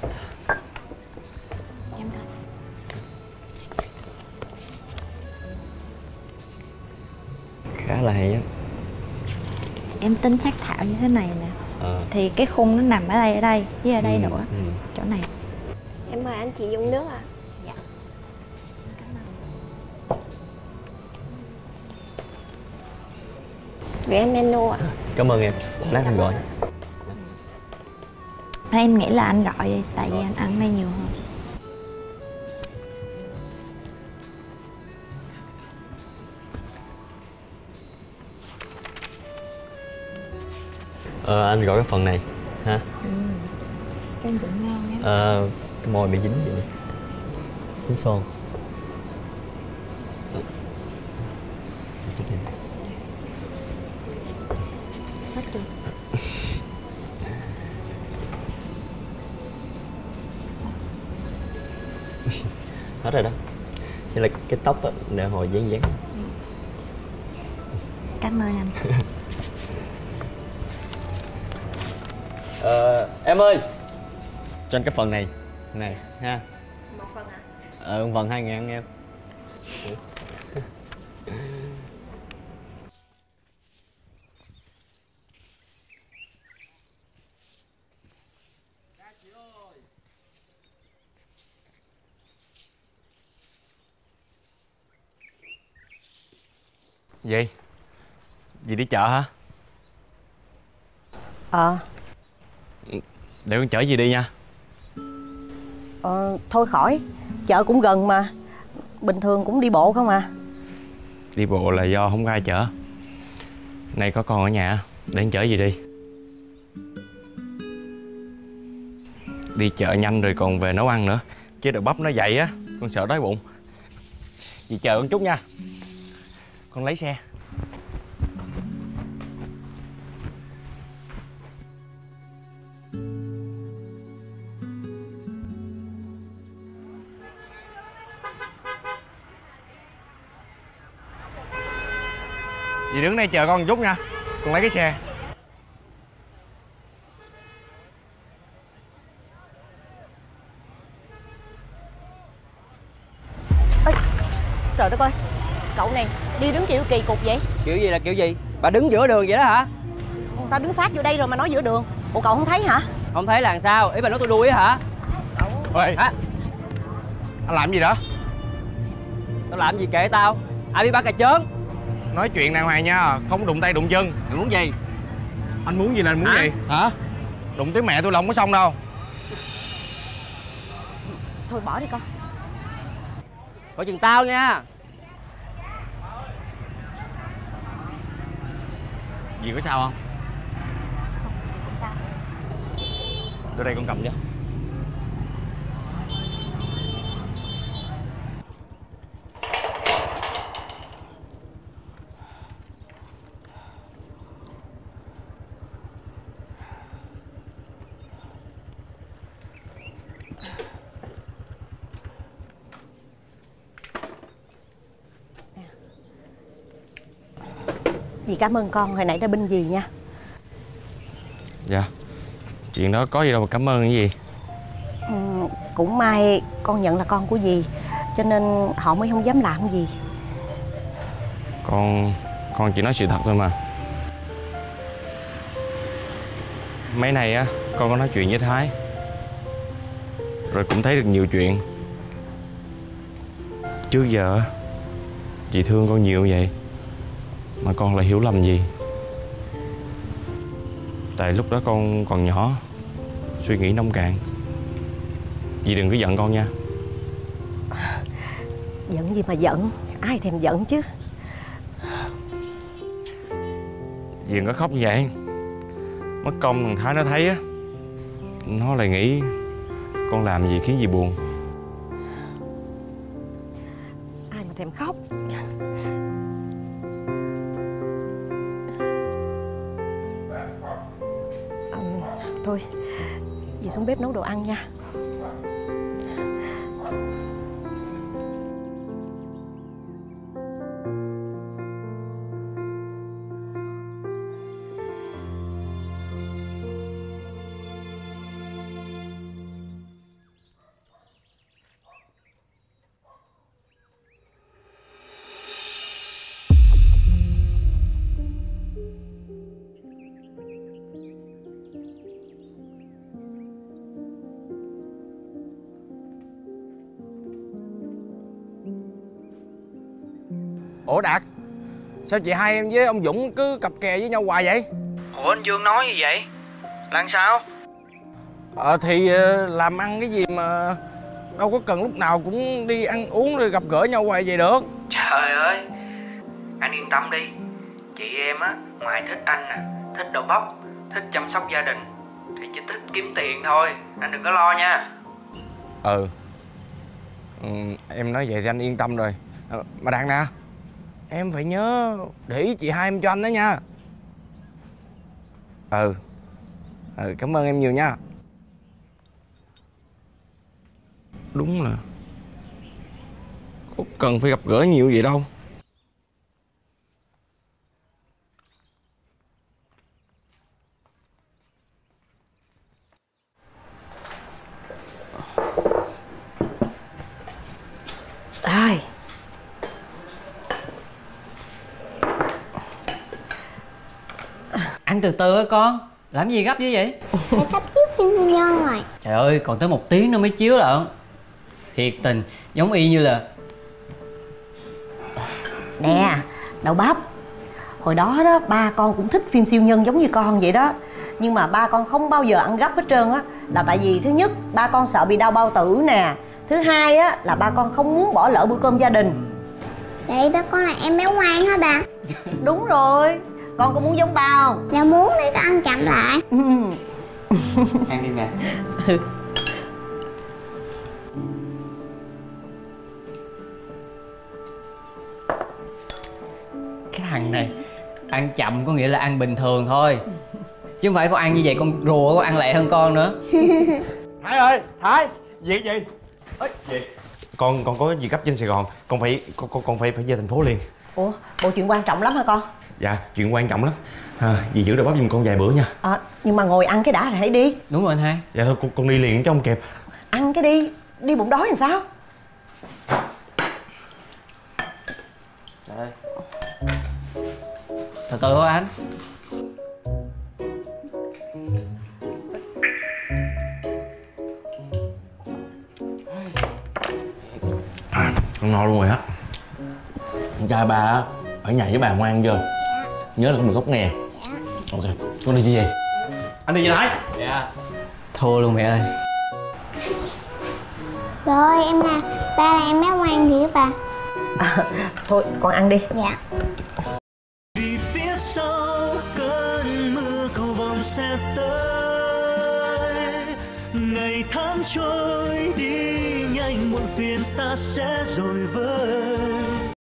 Em coi. Khá là hay á. Em tính phác thảo như thế này nè. Thì cái khung nó nằm ở đây với ở đây nữa. Chỗ này. Em mời anh chị dùng nước ạ. Dạ. Cảm ơn. Gửi em menu ạ. Cảm ơn em. Lát anh gọi. Em nghĩ là anh gọi đi, tại vì anh ăn đây nhiều hơn. Anh gọi cái phần này ha. Em cũng ngon á. Cái môi bị dính vậy nè. Dính son. Hết chưa? Hết rồi đó. Đây là cái tóc á, để hồi dán dán. Cảm ơn anh. Em ơi, cho anh cái phần này ha. Một phần ạ. Phần 2.000 em. Gì? Dì đi chợ hả? Để con chở dì đi nha. Thôi khỏi, chợ cũng gần mà. Bình thường cũng đi bộ không à. Đi bộ là do không có ai chở. Này có con ở nhà, để con chở dì đi. Đi chợ nhanh rồi còn về nấu ăn nữa. Chứ đậu bắp nó dậy á, con sợ đói bụng. Dì chờ con chút nha. Con lấy xe. Dì đứng đây chờ con một chút nha. Con lấy cái xe. Ê, trời đất ơi, cậu này đi đứng kiểu kỳ cục vậy. Kiểu gì là kiểu gì? Bà đứng giữa đường vậy đó hả? Tao đứng sát vô đây rồi mà nói giữa đường. Ủa cậu không thấy hả? Không thấy là làm sao? Ý bà nói tôi đuôi á hả? Ôi, Hả? anh làm gì đó? Tao làm gì kệ tao? Ai biết bắt cà chớn? Nói chuyện đàng hoàng nha, không đụng tay đụng chân. Mày muốn gì? Anh muốn gì là anh muốn gì? Hả? Đụng tới mẹ tôi là không có xong đâu. Thôi bỏ đi con. Coi chừng tao nha. Dì có sao không? Không sao. Đưa đây con cầm cho. Dì cảm ơn con hồi nãy đã binh dì nha. Dạ. Chuyện đó có gì đâu mà cảm ơn cái gì. Cũng may con nhận là con của dì, cho nên họ mới không dám làm gì. Con chỉ nói sự thật thôi mà. Mấy này á, con có nói chuyện với Thái rồi cũng thấy được nhiều chuyện. Trước giờ chị thương con nhiều vậy mà con lại hiểu lầm gì. Tại lúc đó con còn nhỏ, suy nghĩ nông cạn. Dì đừng có giận con nha. Giận gì mà giận, ai thèm giận chứ. Dì đừng có khóc như vậy. Mất công thằng Thái nó thấy á, nó lại nghĩ con làm gì khiến dì buồn. Ai mà thèm khóc. Thôi, dì xuống bếp nấu đồ ăn nha. Ủa Đạt, sao chị hai em với ông Dũng cứ cặp kè với nhau hoài vậy? Ủa anh Dương nói gì vậy? Là sao? Thì làm ăn cái gì mà đâu có cần lúc nào cũng đi ăn uống rồi gặp gỡ nhau hoài vậy được. Trời ơi, anh yên tâm đi. Chị em á, ngoài thích anh nè, thích đầu bóc, thích chăm sóc gia đình thì chỉ thích kiếm tiền thôi. Anh đừng có lo nha. Em nói vậy thì anh yên tâm rồi. Mà Đạt nè, em phải nhớ để ý chị hai em cho anh đó nha. Cảm ơn em nhiều nha. Đúng là có cần phải gặp gỡ nhiều vậy đâu. Rồi. Ăn từ từ á con. Làm gì gấp như vậy? Phải sắp chiếu phim siêu nhân rồi. Trời ơi, còn tới 1 tiếng nữa mới chiếu lận. Thiệt tình, giống y như là... Nè, Đậu Bắp, hồi đó đó ba con cũng thích phim siêu nhân giống như con vậy đó. Nhưng mà ba con không bao giờ ăn gấp hết trơn á. Là tại vì thứ nhất, ba con sợ bị đau bao tử nè. Thứ hai á, là ba con không muốn bỏ lỡ bữa cơm gia đình. Vậy ba con là em béo ngoan hả bà? Đúng rồi. Con có muốn giống ba không? Dạ muốn, để con ăn chậm lại. Ăn đi nè. Cái thằng này ăn chậm có nghĩa là ăn bình thường thôi, chứ không phải con ăn như vậy con rùa con ăn lẹ hơn con nữa. Thái ơi, Thái, việc gì? Gì? Con có gì gấp trên Sài Gòn, con phải về thành phố liền. Ủa, bộ chuyện quan trọng lắm hả con? Dạ, chuyện quan trọng lắm. Dì giữ Đậu Bắp giùm con vài bữa nha. Nhưng mà ngồi ăn cái đã rồi hãy đi. Đúng rồi anh hai. Dạ thôi, con đi liền cho không kịp. Ăn cái đi, đi bụng đói làm sao? Trời ơi. Từ từ thôi anh. Con no luôn rồi á. Con trai ba á, ở nhà với bà ngoan chưa? Nhớ là không được khóc nghe. Ok, con đi chứ gì? Anh đi với Thái. Dạ. Thua luôn mẹ ơi. Rồi em nè, ba là em béo ngoan gì hả bà? Thôi, con ăn đi. Dạ. Vì phía sau cơn mưa cầu vồng sẽ tới, ngày tháng trôi đi nhanh muộn phiền ta sẽ rồi vơi.